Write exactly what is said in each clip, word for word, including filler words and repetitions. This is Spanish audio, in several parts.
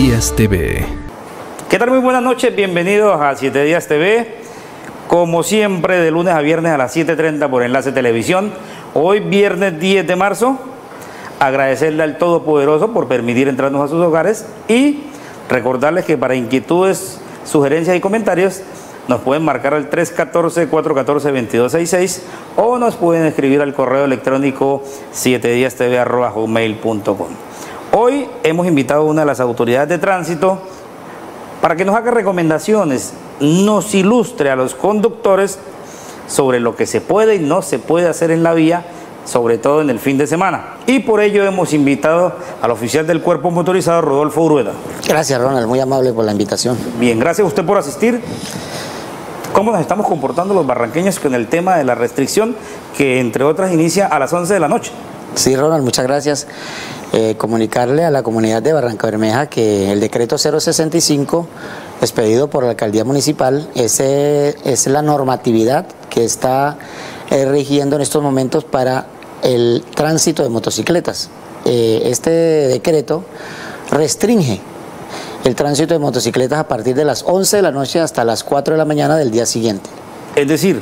Días T V. ¿Qué tal? Muy buenas noches, bienvenidos a Siete Días T V. Como siempre, de lunes a viernes a las siete treinta por Enlace Televisión. Hoy, viernes diez de marzo, agradecerle al Todopoderoso por permitir entrarnos a sus hogares y recordarles que para inquietudes, sugerencias y comentarios nos pueden marcar al tres uno cuatro, cuatro uno cuatro, dos dos seis seis o nos pueden escribir al correo electrónico siete días t v arroba hotmail punto com. Hoy hemos invitado a una de las autoridades de tránsito para que nos haga recomendaciones, nos ilustre a los conductores sobre lo que se puede y no se puede hacer en la vía, sobre todo en el fin de semana. Y por ello hemos invitado al oficial del Cuerpo Motorizado, Rodolfo Urueda. Gracias, Ronald, muy amable por la invitación. Bien, gracias a usted por asistir. ¿Cómo nos estamos comportando los barranqueños con el tema de la restricción que, entre otras, inicia a las once de la noche? Sí, Ronald, muchas gracias. Eh, comunicarle a la comunidad de Barrancabermeja que el decreto cero sesenta y cinco, expedido por la alcaldía municipal, ese, es la normatividad que está eh, rigiendo en estos momentos para el tránsito de motocicletas. Eh, este decreto restringe el tránsito de motocicletas a partir de las once de la noche hasta las cuatro de la mañana del día siguiente. Es decir,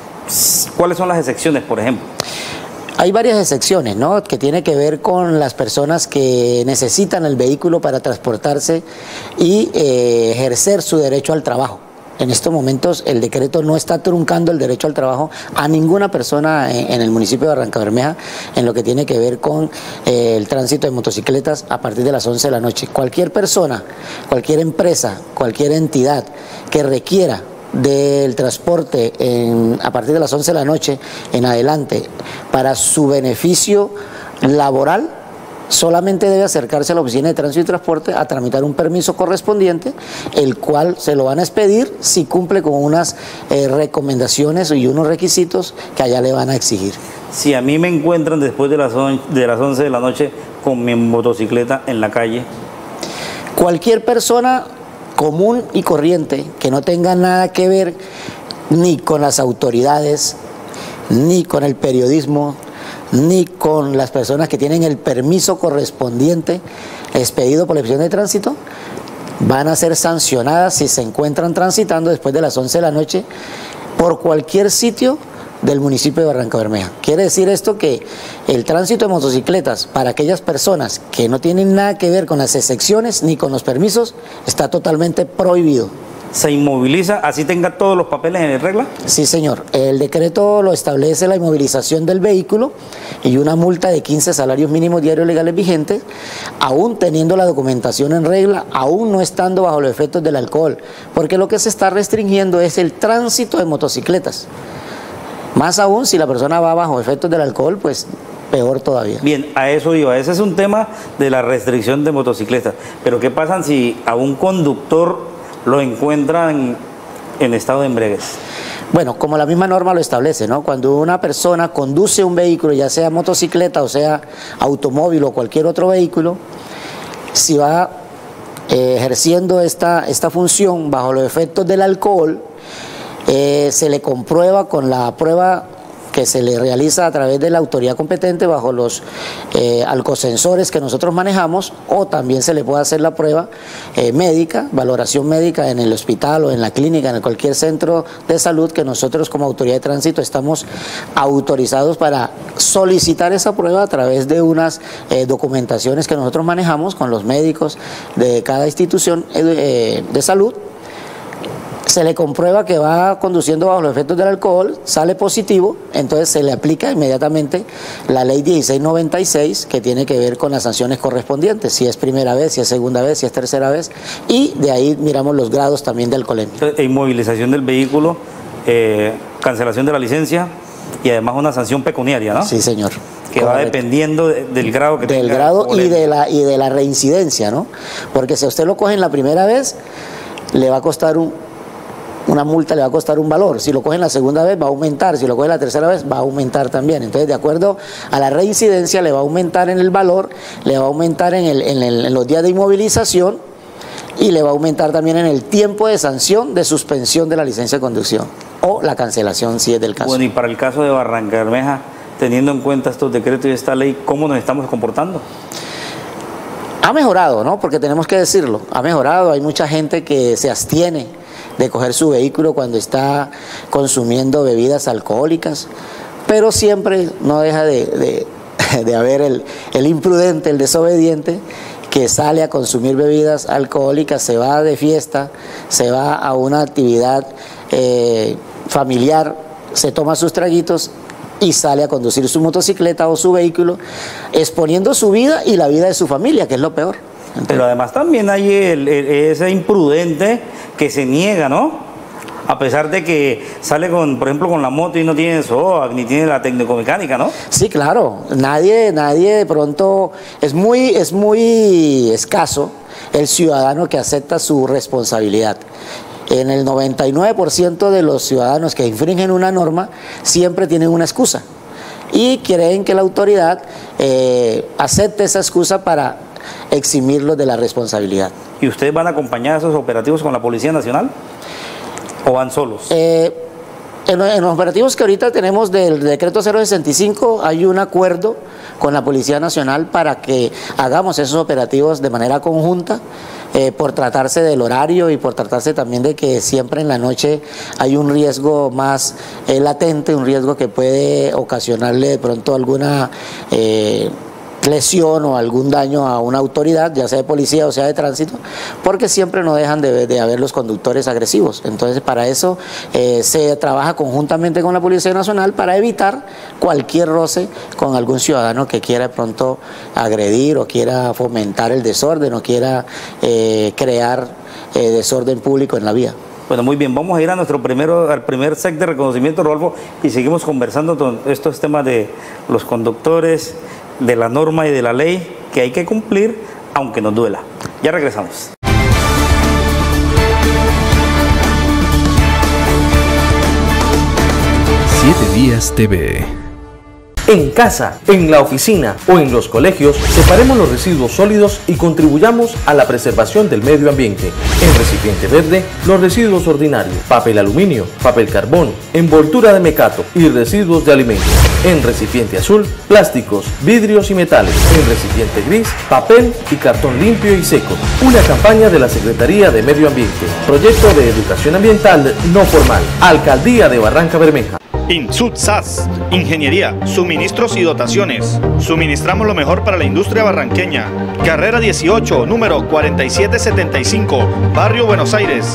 ¿cuáles son las excepciones, por ejemplo? Hay varias excepciones, ¿no?, que tiene que ver con las personas que necesitan el vehículo para transportarse y eh, ejercer su derecho al trabajo. En estos momentos el decreto no está truncando el derecho al trabajo a ninguna persona en, en el municipio de Barrancabermeja en lo que tiene que ver con eh, el tránsito de motocicletas a partir de las once de la noche. Cualquier persona, cualquier empresa, cualquier entidad que requiera del transporte en, a partir de las once de la noche en adelante para su beneficio laboral, solamente debe acercarse a la Oficina de Tránsito y Transporte a tramitar un permiso correspondiente, el cual se lo van a expedir si cumple con unas eh, recomendaciones y unos requisitos que allá le van a exigir. Si a mí me encuentran después de las, de las once de la noche con mi motocicleta en la calle, cualquier persona común y corriente que no tenga nada que ver ni con las autoridades, ni con el periodismo, ni con las personas que tienen el permiso correspondiente expedido por la Oficina de Tránsito, van a ser sancionadas si se encuentran transitando después de las once de la noche por cualquier sitio del municipio de Barrancabermeja. Quiere decir esto que el tránsito de motocicletas para aquellas personas que no tienen nada que ver con las excepciones ni con los permisos está totalmente prohibido. ¿Se inmoviliza así tenga todos los papeles en regla? Sí, señor. El decreto lo establece la inmovilización del vehículo y una multa de quince salarios mínimos diarios legales vigentes, aún teniendo la documentación en regla, aún no estando bajo los efectos del alcohol, porque lo que se está restringiendo es el tránsito de motocicletas. Más aún, si la persona va bajo efectos del alcohol, pues peor todavía. Bien, a eso iba. Ese es un tema de la restricción de motocicletas. Pero ¿qué pasa si a un conductor lo encuentran en estado de embriaguez? Bueno, como la misma norma lo establece, ¿no? Cuando una persona conduce un vehículo, ya sea motocicleta o sea automóvil o cualquier otro vehículo, si va eh, ejerciendo esta, esta función bajo los efectos del alcohol, Eh, se le comprueba con la prueba que se le realiza a través de la autoridad competente bajo los eh, alcosensores que nosotros manejamos, o también se le puede hacer la prueba eh, médica, valoración médica en el hospital o en la clínica, en cualquier centro de salud que nosotros como autoridad de tránsito estamos autorizados para solicitar esa prueba a través de unas eh, documentaciones que nosotros manejamos con los médicos de cada institución eh, de salud. Se le comprueba que va conduciendo bajo los efectos del alcohol, sale positivo, entonces se le aplica inmediatamente la ley dieciséis noventa y seis, que tiene que ver con las sanciones correspondientes, si es primera vez, si es segunda vez, si es tercera vez, y de ahí miramos los grados también de alcoholemia. Inmovilización del vehículo, eh, cancelación de la licencia y además una sanción pecuniaria, ¿no? Sí, señor. Que Correcto. Va dependiendo de, del grado que del tenga. Del grado y de, la, y de la reincidencia, ¿no? Porque si a usted lo cogen la primera vez, le va a costar un... una multa, le va a costar un valor. Si lo cogen la segunda vez va a aumentar, si lo cogen la tercera vez va a aumentar también. Entonces, de acuerdo a la reincidencia, le va a aumentar en el valor, le va a aumentar en, el, en, el, en los días de inmovilización y le va a aumentar también en el tiempo de sanción de suspensión de la licencia de conducción o la cancelación si es del caso. Bueno, y para el caso de Barrancabermeja, teniendo en cuenta estos decretos y esta ley, ¿cómo nos estamos comportando? Ha mejorado, ¿no? Porque tenemos que decirlo, ha mejorado. Hay mucha gente que se abstiene de coger su vehículo cuando está consumiendo bebidas alcohólicas, pero siempre no deja de, de, de haber el, el imprudente, el desobediente, que sale a consumir bebidas alcohólicas, se va de fiesta, se va a una actividad eh, familiar, se toma sus traguitos y sale a conducir su motocicleta o su vehículo, exponiendo su vida y la vida de su familia, que es lo peor. Entonces, pero además también hay el, el, ese imprudente que se niega, ¿no? A pesar de que sale con, por ejemplo, con la moto y no tiene S O A C ni tiene la técnico-mecánica, ¿no? Sí, claro. Nadie, nadie de pronto, es muy, es muy escaso el ciudadano que acepta su responsabilidad. En el noventa y nueve por ciento de los ciudadanos que infringen una norma siempre tienen una excusa y creen que la autoridad eh, acepte esa excusa para eximirlos de la responsabilidad. ¿Y ustedes van a acompañar esos operativos con la Policía Nacional o van solos? Eh, en, en los operativos que ahorita tenemos del decreto cero sesenta y cinco hay un acuerdo con la Policía Nacional para que hagamos esos operativos de manera conjunta. Eh, por tratarse del horario y por tratarse también de que siempre en la noche hay un riesgo más eh, latente, un riesgo que puede ocasionarle de pronto alguna eh, lesión o algún daño a una autoridad, ya sea de policía o sea de tránsito, porque siempre no dejan de, de haber los conductores agresivos. Entonces, para eso eh, se trabaja conjuntamente con la Policía Nacional para evitar cualquier roce con algún ciudadano que quiera de pronto agredir o quiera fomentar el desorden o quiera eh, crear eh, desorden público en la vía. Bueno, muy bien, vamos a ir a nuestro primero, al primer set de reconocimiento, Rodolfo, y seguimos conversando con estos temas de los conductores, de la norma y de la ley que hay que cumplir, aunque nos duela. Ya regresamos. Siete Días T V. En casa, en la oficina o en los colegios, separemos los residuos sólidos y contribuyamos a la preservación del medio ambiente. En recipiente verde, los residuos ordinarios, papel aluminio, papel carbón, envoltura de mecato y residuos de alimentos. En recipiente azul, plásticos, vidrios y metales. En recipiente gris, papel y cartón limpio y seco. Una campaña de la Secretaría de Medio Ambiente. Proyecto de Educación Ambiental no formal. Alcaldía de Barranca Bermeja. INSUTSAS, Ingeniería, Suministros y Dotaciones. Suministramos lo mejor para la industria barranqueña. Carrera dieciocho, número cuarenta y siete setenta y cinco, Barrio Buenos Aires.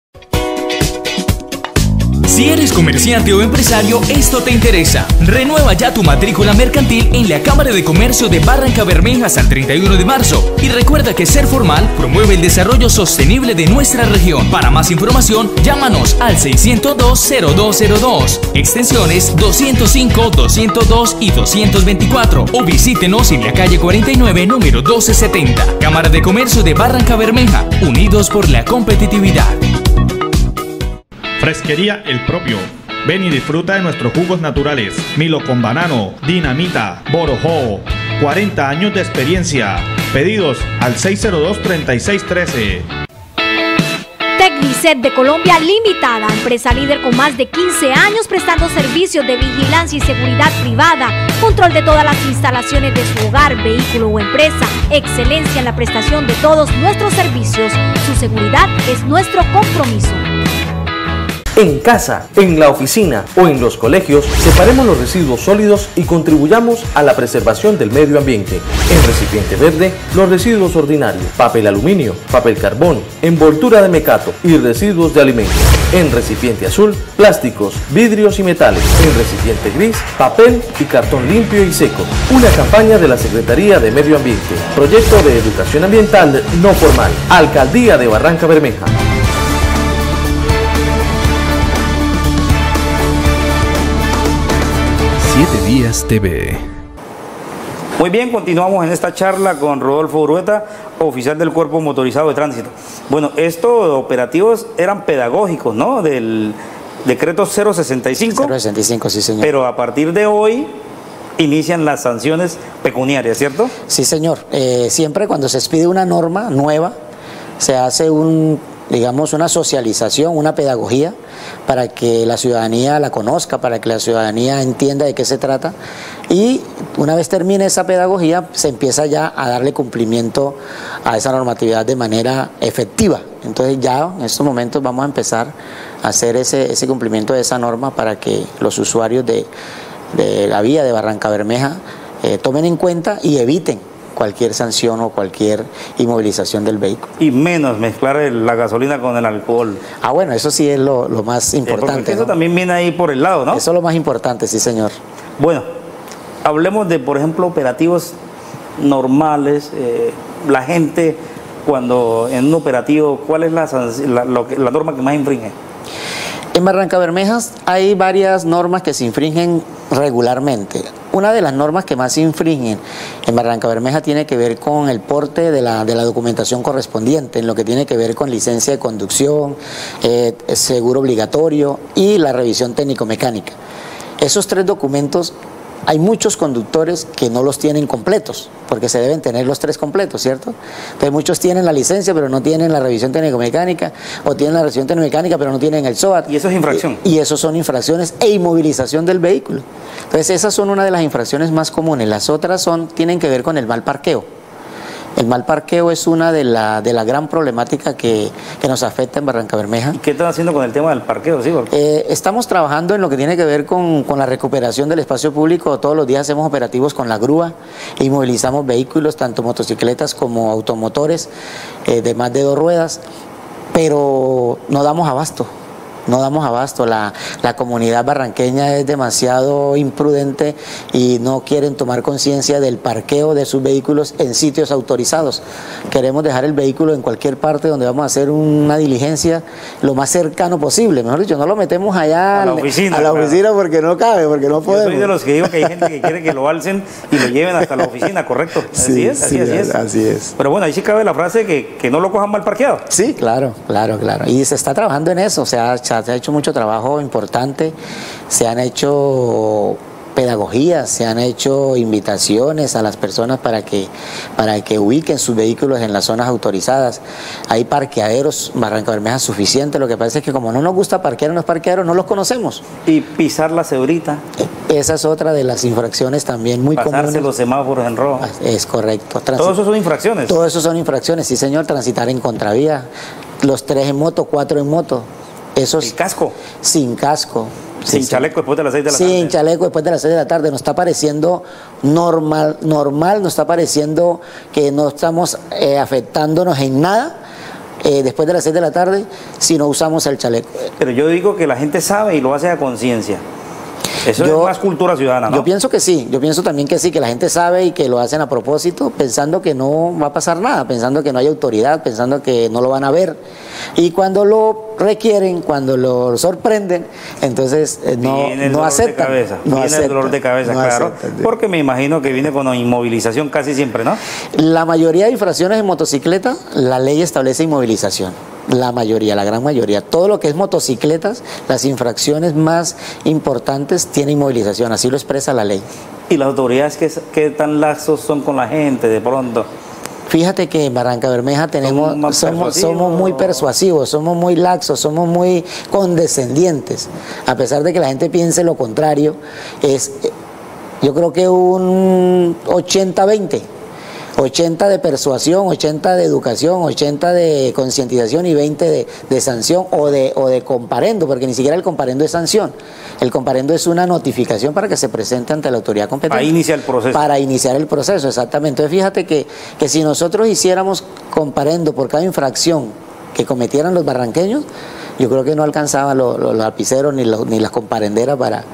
Si eres comerciante o empresario, esto te interesa. Renueva ya tu matrícula mercantil en la Cámara de Comercio de Barranca Bermeja hasta el treinta y uno de marzo. Y recuerda que Ser Formal promueve el desarrollo sostenible de nuestra región. Para más información, llámanos al seiscientos dos, cero dos cero dos, extensiones doscientos cinco, doscientos dos y doscientos veinticuatro, o visítenos en la calle cuarenta y nueve, número doce setenta. Cámara de Comercio de Barranca Bermeja, unidos por la competitividad. Fresquería El Propio. Ven y disfruta de nuestros jugos naturales. Milo con banano, dinamita, borojó. cuarenta años de experiencia. Pedidos al seis cero dos, treinta y seis trece. Tecnicet de Colombia Limitada, empresa líder con más de quince años prestando servicios de vigilancia y seguridad privada, control de todas las instalaciones de su hogar, vehículo o empresa, excelencia en la prestación de todos nuestros servicios. Su seguridad es nuestro compromiso. En casa, en la oficina o en los colegios, separemos los residuos sólidos y contribuyamos a la preservación del medio ambiente. En recipiente verde, los residuos ordinarios, papel aluminio, papel carbón, envoltura de mecato y residuos de alimentos. En recipiente azul, plásticos, vidrios y metales. En recipiente gris, papel y cartón limpio y seco. Una campaña de la Secretaría de Medio Ambiente. Proyecto de Educación Ambiental no formal. Alcaldía de Barranca Bermeja. Siete Días T V. Muy bien, continuamos en esta charla con Rodolfo Urueta, oficial del Cuerpo Motorizado de Tránsito. Bueno, estos operativos eran pedagógicos, ¿no? Del decreto cero sesenta y cinco. cero sesenta y cinco, sí, señor. Pero a partir de hoy inician las sanciones pecuniarias, ¿cierto? Sí, señor. Eh, siempre cuando se expide una norma nueva, se hace un digamos, una socialización, una pedagogía para que la ciudadanía la conozca, para que la ciudadanía entienda de qué se trata, y una vez termine esa pedagogía se empieza ya a darle cumplimiento a esa normatividad de manera efectiva. Entonces ya en estos momentos vamos a empezar a hacer ese, ese cumplimiento de esa norma para que los usuarios de, de la vía de Barrancabermeja eh, tomen en cuenta y eviten cualquier sanción o cualquier inmovilización del vehículo. Y menos mezclar el, la gasolina con el alcohol. Ah, bueno, eso sí es lo, lo más importante. Porque eso ¿no? también viene ahí por el lado, ¿no? Eso es lo más importante, sí, señor. Bueno, hablemos de, por ejemplo, operativos normales. Eh, la gente, cuando en un operativo, ¿cuál es la, la, lo que, la norma que más infringe? En Barrancabermejas hay varias normas que se infringen regularmente. Una de las normas que más se infringen en Barrancabermeja tiene que ver con el porte de la, de la documentación correspondiente, en lo que tiene que ver con licencia de conducción, eh, seguro obligatorio y la revisión técnico-mecánica. Esos tres documentos, hay muchos conductores que no los tienen completos, porque se deben tener los tres completos, ¿cierto? Entonces muchos tienen la licencia, pero no tienen la revisión técnico-mecánica, o tienen la revisión técnico-mecánica, pero no tienen el S O A T. ¿Y eso es infracción? Y, y eso son infracciones e inmovilización del vehículo. Entonces esas son una de las infracciones más comunes. Las otras son, tienen que ver con el mal parqueo. El mal parqueo es una de la, de la gran problemática que, que nos afecta en Barrancabermeja. ¿Y qué están haciendo con el tema del parqueo? Sí, porque... eh, estamos trabajando en lo que tiene que ver con, con la recuperación del espacio público. Todos los días hacemos operativos con la grúa e inmovilizamos vehículos, tanto motocicletas como automotores eh, de más de dos ruedas, pero no damos abasto. No damos abasto, la, la comunidad barranqueña es demasiado imprudente y no quieren tomar conciencia del parqueo de sus vehículos en sitios autorizados. Queremos dejar el vehículo en cualquier parte donde vamos a hacer una diligencia lo más cercano posible. Mejor dicho, no lo metemos allá a la oficina, a la oficina claro. Porque no cabe, porque no podemos. Yo soy de los que digo que hay gente que quiere que lo alcen y lo lleven hasta la oficina, ¿correcto? Así sí, es, así, sí, así es. Así es. Pero bueno, ahí sí cabe la frase que, que no lo cojan mal parqueado. Sí, claro, claro, claro. Y se está trabajando en eso, o sea, se ha hecho mucho trabajo importante, se han hecho pedagogías, se han hecho invitaciones a las personas para que, para que ubiquen sus vehículos en las zonas autorizadas. Hay parqueaderos Barrancabermeja suficientes, lo que pasa es que como no nos gusta parquear en los parqueaderos, no los conocemos. Y pisar la cebrita. Esa es otra de las infracciones también muy Pasarse comunes. los semáforos en rojo. Es correcto. Transit... ¿Todo eso son infracciones? Todo eso son infracciones, sí señor, transitar en contravía, los tres en moto, cuatro en moto. Esos, ¿El casco? Sin casco. Sin sí, chaleco después de las seis de la sin tarde. Sin chaleco después de las seis de la tarde. Nos está pareciendo normal, normal, nos está pareciendo que no estamos eh, afectándonos en nada eh, después de las seis de la tarde si no usamos el chaleco. Pero yo digo que la gente sabe y lo hace a conciencia. Eso yo, es más cultura ciudadana, ¿no? Yo pienso que sí, yo pienso también que sí, que la gente sabe y que lo hacen a propósito, pensando que no va a pasar nada, pensando que no hay autoridad, pensando que no lo van a ver. Y cuando lo requieren, cuando lo sorprenden, entonces eh, no, no aceptan. Cabeza, no viene aceptan, el dolor de cabeza, no claro. Aceptan, porque me imagino que viene con inmovilización casi siempre, ¿no? La mayoría de infracciones en motocicleta, la ley establece inmovilización. La mayoría, la gran mayoría. Todo lo que es motocicletas, las infracciones más importantes tienen inmovilización, así lo expresa la ley. ¿Y las autoridades qué, qué tan laxos son con la gente de pronto? Fíjate que en Barrancabermeja tenemos, somos, somos muy persuasivos, somos muy laxos, somos muy condescendientes. A pesar de que la gente piense lo contrario, es, yo creo que un ochenta veinte. ochenta de persuasión, ochenta de educación, ochenta de concientización y veinte de, de sanción o de, o de comparendo, porque ni siquiera el comparendo es sanción. El comparendo es una notificación para que se presente ante la autoridad competente. Para iniciar el proceso. Para iniciar el proceso, exactamente. Entonces fíjate que, que si nosotros hiciéramos comparendo por cada infracción que cometieran los barranqueños, yo creo que no alcanzaban los, los lapiceros ni, los, ni las comparenderas para...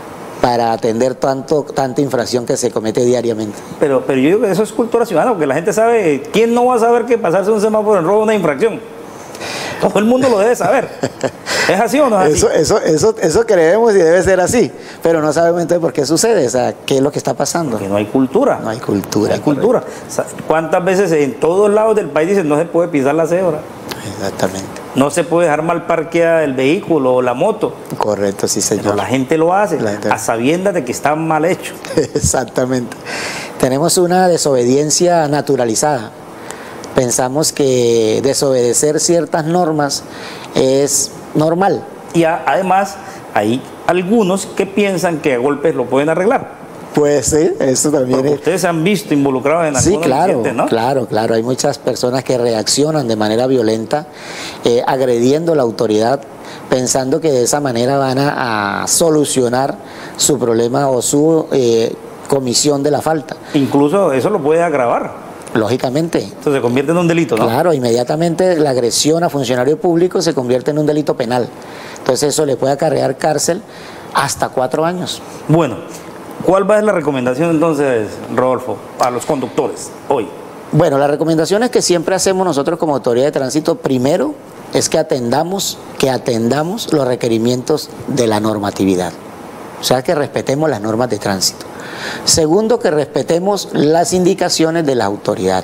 para atender tanto tanta infracción que se comete diariamente. Pero, pero yo digo que eso es cultura ciudadana, porque la gente sabe, ¿quién no va a saber que pasarse un semáforo en rojo es una infracción? Todo el mundo lo debe saber. ¿Es así o no es así? Eso, eso, eso, eso creemos y debe ser así, pero no sabemos entonces por qué sucede, o sea, qué es lo que está pasando. Porque no hay cultura. No hay cultura. No hay cultura. ¿Cuántas veces en todos lados del país dicen no se puede pisar la cebra? Exactamente. No se puede dejar mal parqueada el vehículo o la moto. Correcto, sí señor. Pero la gente lo hace gente... a sabiendas de que está mal hecho. Exactamente. Tenemos una desobediencia naturalizada. Pensamos que desobedecer ciertas normas es normal. Y a, además hay algunos que piensan que a golpes lo pueden arreglar. Pues sí, eso también Porque es. ustedes se han visto involucrados en Sí, algunos claro, incidentes, ¿no? claro, claro. Hay muchas personas que reaccionan de manera violenta, eh, agrediendo la autoridad, pensando que de esa manera van a, a solucionar su problema o su eh, comisión de la falta. Incluso eso lo puede agravar. Lógicamente. Entonces se convierte en un delito, ¿no? Claro, inmediatamente la agresión a funcionario público se convierte en un delito penal. Entonces eso le puede acarrear cárcel hasta cuatro años. Bueno, ¿cuál va a ser la recomendación entonces, Rodolfo, a los conductores hoy? Bueno, la recomendación es que siempre hacemos nosotros como autoridad de tránsito, primero es que atendamos, que atendamos los requerimientos de la normatividad. O sea, que respetemos las normas de tránsito. Segundo, que respetemos las indicaciones de la autoridad.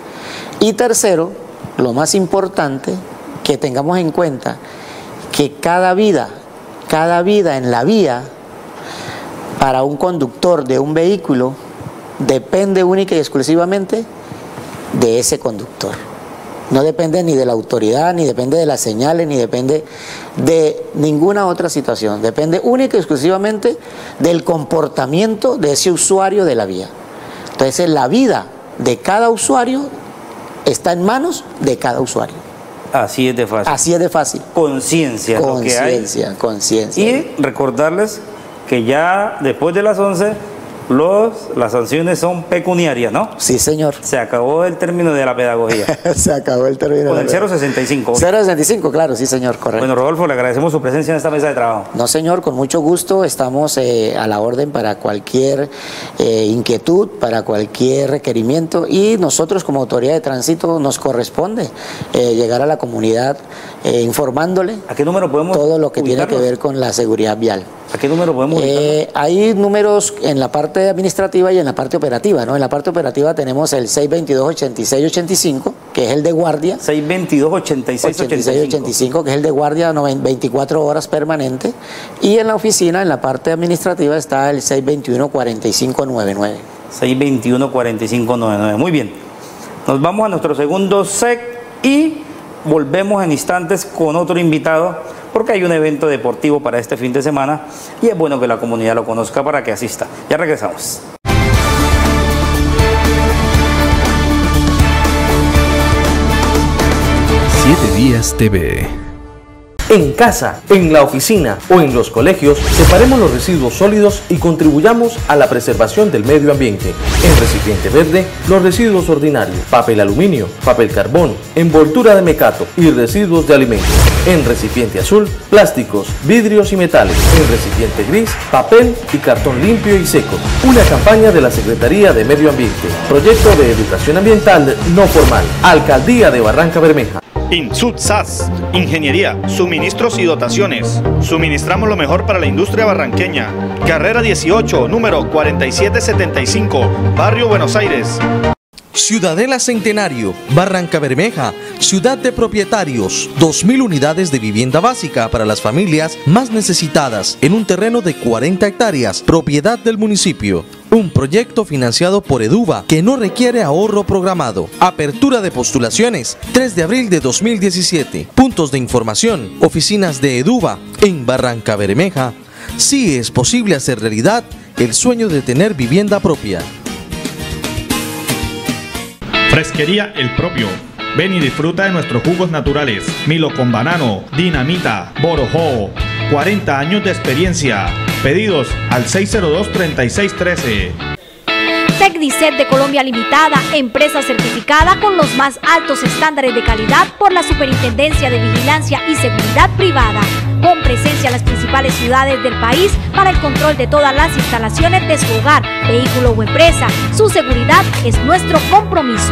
Y tercero, lo más importante, que tengamos en cuenta que cada vida, cada vida en la vía, para un conductor de un vehículo, depende única y exclusivamente de ese conductor. No depende ni de la autoridad, ni depende de las señales, ni depende de ninguna otra situación. Depende única y exclusivamente del comportamiento de ese usuario de la vía. Entonces, la vida de cada usuario está en manos de cada usuario. Así es de fácil. Así es de fácil. Conciencia, lo que hay. Conciencia, conciencia. Y recordarles que ya después de las once, los, las sanciones son pecuniarias, ¿no? Sí, señor. Se acabó el término de la pedagogía. Se acabó el término. Con el cero sesenta y cinco. cero sesenta y cinco, claro, sí, señor, correcto. Bueno, Rodolfo, le agradecemos su presencia en esta mesa de trabajo. No, señor, con mucho gusto. Estamos eh, a la orden para cualquier eh, inquietud, para cualquier requerimiento, y nosotros como autoridad de tránsito nos corresponde eh, llegar a la comunidad eh, informándole ¿A qué número podemos todo lo que tiene que ubicarnos? ver con la seguridad vial. ¿A qué número podemos Eh, hay números en la parte administrativa y en la parte operativa, ¿no? En la parte operativa tenemos el seis veintidós, ochenta y seis, ochenta y cinco, que es el de guardia. seis veintidós, ochenta y seis, ochenta y cinco. ochenta y cinco, que es el de guardia veinticuatro horas permanente. Y en la oficina, en la parte administrativa, está el seis veintiuno, cuarenta y cinco, noventa y nueve. seis veintiuno, cuarenta y cinco, noventa y nueve. Muy bien. Nos vamos a nuestro segundo S E C y volvemos en instantes con otro invitado, porque hay un evento deportivo para este fin de semana y es bueno que la comunidad lo conozca para que asista. Ya regresamos. siete días T V. En casa, en la oficina o en los colegios, separemos los residuos sólidos y contribuyamos a la preservación del medio ambiente. En recipiente verde, los residuos ordinarios, papel aluminio, papel carbón, envoltura de mecato y residuos de alimentos. En recipiente azul, plásticos, vidrios y metales. En recipiente gris, papel y cartón limpio y seco. Una campaña de la Secretaría de Medio Ambiente. Proyecto de Educación Ambiental no formal. Alcaldía de Barranca Bermeja. INSUTSAS, Ingeniería, Suministros y Dotaciones. Suministramos lo mejor para la industria barranqueña. Carrera dieciocho, número cuarenta y siete setenta y cinco, Barrio Buenos Aires. Ciudadela Centenario, Barranca Bermeja, ciudad de propietarios, dos mil unidades de vivienda básica para las familias más necesitadas en un terreno de cuarenta hectáreas, propiedad del municipio. Un proyecto financiado por EDUVA que no requiere ahorro programado. Apertura de postulaciones, tres de abril de dos mil diecisiete. Puntos de información, oficinas de EDUVA en Barranca Bermeja. Sí es posible hacer realidad el sueño de tener vivienda propia. Fresquería El Propio. Ven y disfruta de nuestros jugos naturales. Milo con banano, dinamita, borojó. cuarenta años de experiencia. Pedidos al seis cero dos, treinta y seis trece. Tecnicet de Colombia Limitada, empresa certificada con los más altos estándares de calidad por la Superintendencia de Vigilancia y Seguridad Privada, con presencia en las principales ciudades del país para el control de todas las instalaciones de su hogar, vehículo o empresa. Su seguridad es nuestro compromiso.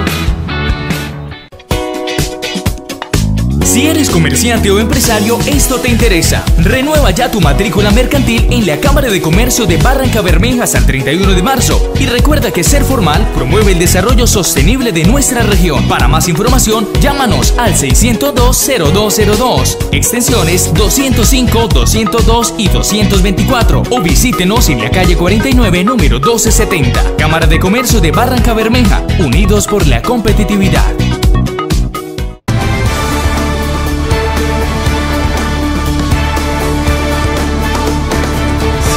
Si eres comerciante o empresario, esto te interesa. Renueva ya tu matrícula mercantil en la Cámara de Comercio de Barranca Bermeja hasta el treinta y uno de marzo. Y recuerda que Ser Formal promueve el desarrollo sostenible de nuestra región. Para más información, llámanos al seiscientos dos, cero dos cero dos, extensiones doscientos cinco, doscientos dos y doscientos veinticuatro, o visítenos en la calle cuarenta y nueve, número doce setenta. Cámara de Comercio de Barranca Bermeja, unidos por la competitividad.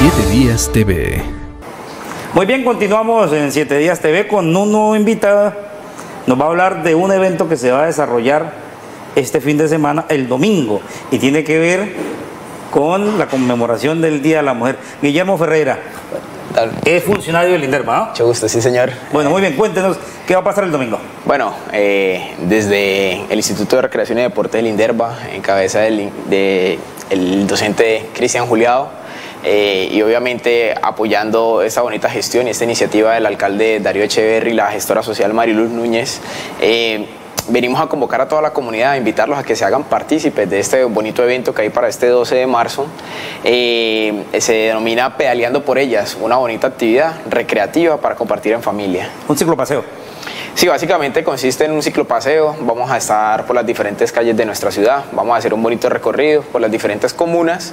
siete días T V. Muy bien, continuamos en siete días T V con un nuevo invitado. Nos va a hablar de un evento que se va a desarrollar este fin de semana, el domingo, y tiene que ver con la conmemoración del Día de la Mujer. Guillermo Ferreira es funcionario del INDERVA, ¿no? Mucho gusto, sí señor. Bueno, muy bien, cuéntenos, ¿qué va a pasar el domingo? Bueno, eh, desde el Instituto de Recreación y Deportes del INDERVA, en cabeza del de, el docente Cristian Juliado, eh, y obviamente apoyando esta bonita gestión y esta iniciativa del alcalde Darío Echeverri y la gestora social Mariluz Núñez, eh, venimos a convocar a toda la comunidad, a invitarlos a que se hagan partícipes de este bonito evento que hay para este doce de marzo. Eh, se denomina Pedaleando por Ellas, una bonita actividad recreativa para compartir en familia. ¿Un ciclopaseo? Sí, básicamente consiste en un ciclopaseo. Vamos a estar por las diferentes calles de nuestra ciudad, vamos a hacer un bonito recorrido por las diferentes comunas.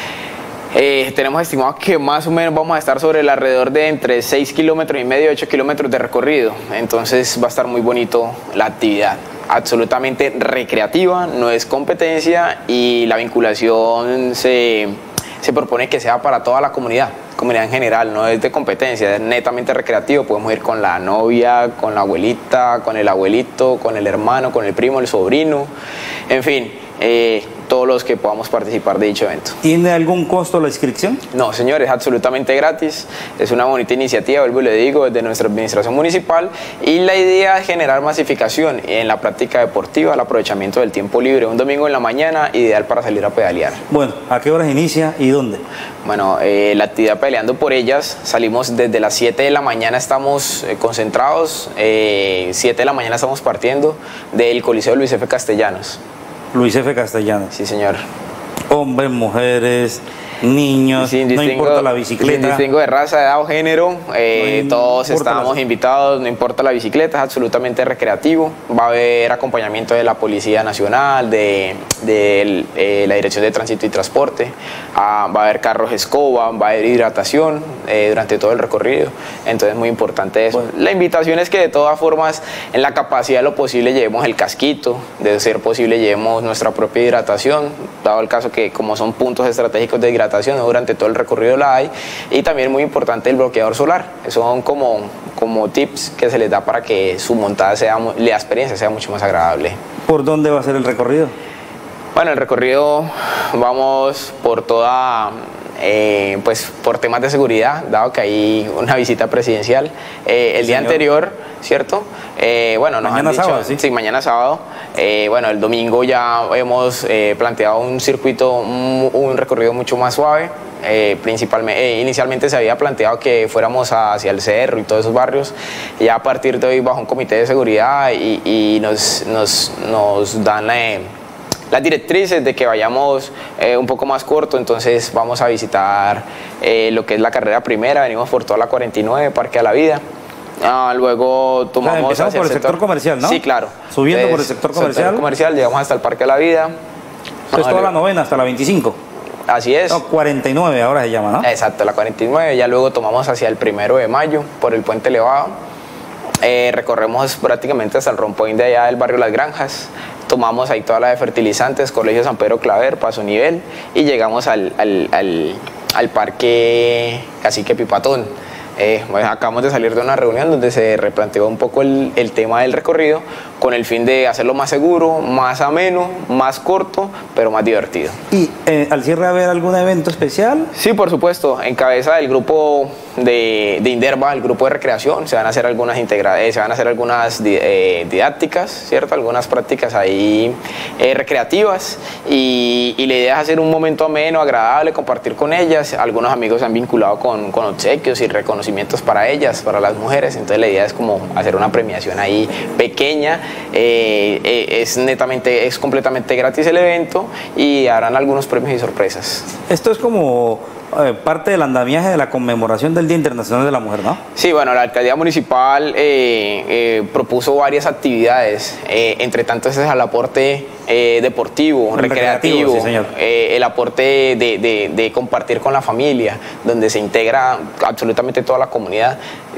Eh, tenemos estimado que más o menos vamos a estar sobre el alrededor de entre seis kilómetros y medio, ocho kilómetros de recorrido. Entonces va a estar muy bonito la actividad. Absolutamente recreativa, no es competencia, y la vinculación se, se propone que sea para toda la comunidad, comunidad en general, no es de competencia, es netamente recreativo. Podemos ir con la novia, con la abuelita, con el abuelito, con el hermano, con el primo, el sobrino, en fin. Eh, todos los que podamos participar de dicho evento. ¿Tiene algún costo la inscripción? No, señor, es absolutamente gratis. Es una bonita iniciativa, vuelvo y le digo, desde nuestra administración municipal, y la idea es generar masificación en la práctica deportiva, el aprovechamiento del tiempo libre. Un domingo en la mañana, ideal para salir a pedalear. Bueno, ¿a qué horas inicia y dónde? Bueno, eh, la actividad Pedaleando por Ellas, salimos desde las siete de la mañana, estamos eh, concentrados, eh, siete de la mañana estamos partiendo del Coliseo Luis F. Castellanos. Luis F. Castellanos. Sí, señor. Hombres, mujeres, niños, no importa la bicicleta. Sin distingo de raza, edad o género, eh, no todos estamos la... invitados, no importa la bicicleta, es absolutamente recreativo. Va a haber acompañamiento de la Policía Nacional, de, de eh, la Dirección de Tránsito y Transporte, ah, va a haber carros escoba, va a haber hidratación eh, durante todo el recorrido. Entonces es muy importante eso. Bueno. La invitación es que de todas formas, en la capacidad de lo posible, llevemos el casquito, de ser posible llevemos nuestra propia hidratación, dado el caso que como son puntos estratégicos de hidratación, durante todo el recorrido la hay, y también muy importante el bloqueador solar. Esos son como, como tips que se les da para que su montada sea, la experiencia sea mucho más agradable. ¿Por dónde va a ser el recorrido? Bueno, el recorrido vamos por toda, eh, pues por temas de seguridad, dado que hay una visita presidencial eh, el sí, día señor. anterior, ¿cierto? Eh, bueno, nos mañana han dicho, sábado, ¿sí? Sí, mañana sábado. Eh, bueno, el domingo ya hemos eh, planteado un circuito, un, un recorrido mucho más suave. Eh, principalmente, eh, inicialmente se había planteado que fuéramos hacia el cerro y todos esos barrios. Ya a partir de hoy, bajo un comité de seguridad, y, y nos, nos, nos dan eh, las directrices de que vayamos eh, un poco más corto. Entonces vamos a visitar eh, lo que es la carrera primera, venimos por toda la cuarenta y nueve, Parque a la Vida. Ah, luego tomamos, o sea, empezamos hacia por el el sector, sector comercial, ¿no? Sí, claro. Subiendo Entonces, por el sector comercial. sector comercial, llegamos hasta el Parque de la Vida. Entonces toda la novena hasta la veinticinco. Así es. No, cuarenta y nueve ahora se llama, ¿no? Exacto, la cuarenta y nueve. Ya luego tomamos hacia el primero de mayo por el Puente Elevado. Eh, recorremos prácticamente hasta el rompoint de allá del barrio Las Granjas. Tomamos ahí toda la de fertilizantes, Colegio San Pedro Claver, Paso Nivel, y llegamos al, al, al, al Parque Cacique Pipatón. Eh, bueno, acabamos de salir de una reunión donde se replanteó un poco el, el tema del recorrido, con el fin de hacerlo más seguro, más ameno, más corto, pero más divertido. ¿Y eh, al cierre va a haber algún evento especial? Sí, por supuesto. En cabeza del grupo de, de INDERVA, el grupo de recreación, se van a hacer algunas integra eh, se van a hacer algunas eh, didácticas, ¿cierto? Algunas prácticas ahí eh, recreativas, y, y la idea es hacer un momento ameno, agradable, compartir con ellas. Algunos amigos se han vinculado con, con obsequios y reconocimientos para ellas, para las mujeres. Entonces la idea es como hacer una premiación ahí pequeña. Eh, eh, es netamente, es completamente gratis el evento, y harán algunos premios y sorpresas. Esto es como eh, parte del andamiaje de la conmemoración del Día Internacional de la Mujer, ¿no? Sí, bueno, la alcaldía municipal eh, eh, propuso varias actividades, eh, entre tanto ese es el aporte eh, deportivo, el recreativo, recreativo sí, eh, el aporte de, de, de compartir con la familia, donde se integra absolutamente toda la comunidad.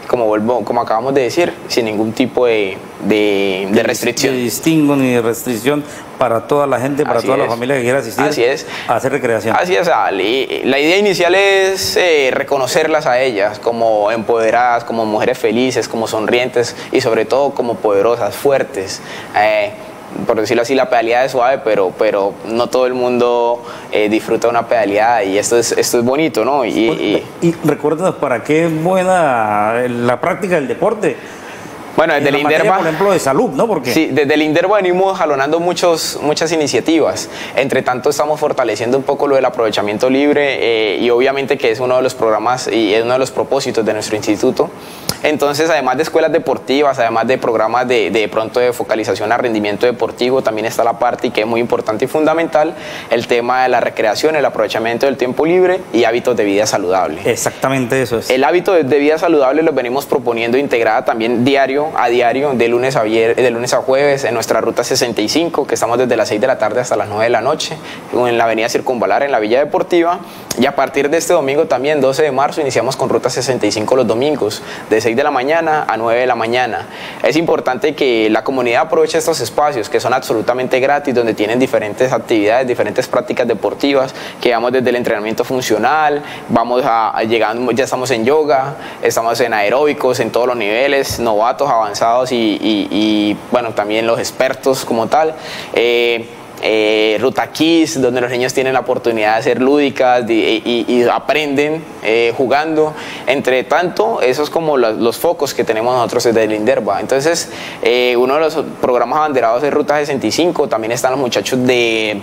como vuelvo, como acabamos de decir, sin ningún tipo de, de, de restricción. De distingo ni de restricción para toda la gente, para Así toda es. la familia que quiera asistir Así es. a hacer recreación. Así es, Ale. La idea inicial es eh, reconocerlas a ellas como empoderadas, como mujeres felices, como sonrientes y sobre todo como poderosas, fuertes. Eh, por decirlo así, la pedaleada es suave, pero, pero no todo el mundo eh, disfruta una pedaleada y esto es, esto es bonito, ¿no? Y, y, y recuérdenos, ¿para qué es buena la práctica del deporte? Bueno, desde el INDERVA, por ejemplo, de salud, ¿no? Porque sí, desde el INDERVA venimos jalonando muchos, muchas iniciativas. Entre tanto, estamos fortaleciendo un poco lo del aprovechamiento libre eh, y obviamente que es uno de los programas y es uno de los propósitos de nuestro instituto. Entonces, además de escuelas deportivas, además de programas de, de pronto de focalización a rendimiento deportivo, también está la parte, y que es muy importante y fundamental, el tema de la recreación, el aprovechamiento del tiempo libre y hábitos de vida saludable. Exactamente eso es. El hábito de, de vida saludable lo venimos proponiendo integrada también diario a diario, de lunes a, vier, de lunes a jueves, en nuestra ruta sesenta y cinco, que estamos desde las seis de la tarde hasta las nueve de la noche, en la avenida Circunvalar, en la Villa Deportiva. Y a partir de este domingo también, doce de marzo, iniciamos con ruta sesenta y cinco los domingos, de seis de la mañana a nueve de la mañana. Es importante que la comunidad aproveche estos espacios que son absolutamente gratis, donde tienen diferentes actividades, diferentes prácticas deportivas, que vamos desde el entrenamiento funcional, vamos a, a llegando, ya estamos en yoga, estamos en aeróbicos, en todos los niveles, novatos, avanzados y, y, y bueno, también los expertos como tal. Eh, Eh, Ruta Kids, donde los niños tienen la oportunidad de ser lúdicas de, y, y aprenden eh, jugando. Entre tanto, esos es como los, los focos que tenemos nosotros desde el INDERVA. Entonces, eh, uno de los programas abanderados de Ruta sesenta y cinco, también están los muchachos de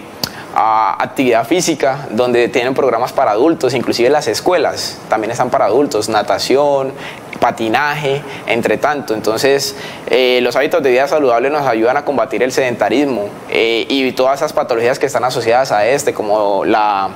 a actividad física, donde tienen programas para adultos, inclusive las escuelas también están para adultos, natación, patinaje, entre tanto. Entonces, eh, los hábitos de vida saludable nos ayudan a combatir el sedentarismo eh, y todas esas patologías que están asociadas a este, como la,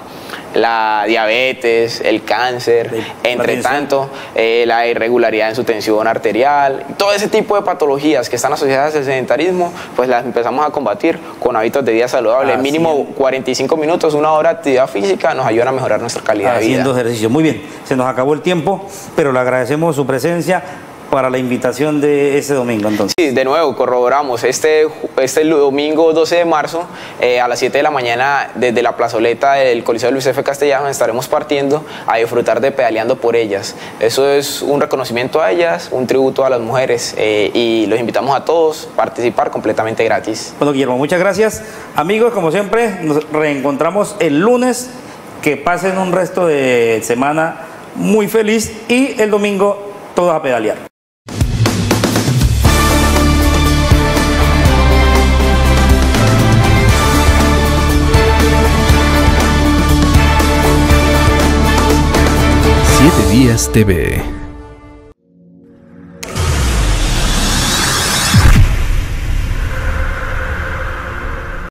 la diabetes, el cáncer, entre tanto, eh, la irregularidad en su tensión arterial, todo ese tipo de patologías que están asociadas al sedentarismo, pues las empezamos a combatir con hábitos de vida saludable. Así mínimo cuarenta y cinco minutos, una hora de actividad física nos ayudan a mejorar nuestra calidad de vida. Haciendo ejercicio. Muy bien, se nos acabó el tiempo, pero le agradecemos su presencia para la invitación de ese domingo, entonces. Sí, de nuevo, corroboramos, este, este domingo doce de marzo eh, a las siete de la mañana desde la plazoleta del Coliseo Luis F. Castellanos estaremos partiendo a disfrutar de Pedaleando por Ellas. Eso es un reconocimiento a ellas, un tributo a las mujeres eh, y los invitamos a todos a participar completamente gratis. Bueno, Guillermo, muchas gracias. Amigos, como siempre, nos reencontramos el lunes. Que pasen un resto de semana muy feliz y el domingo todos a pedalear. siete días T V.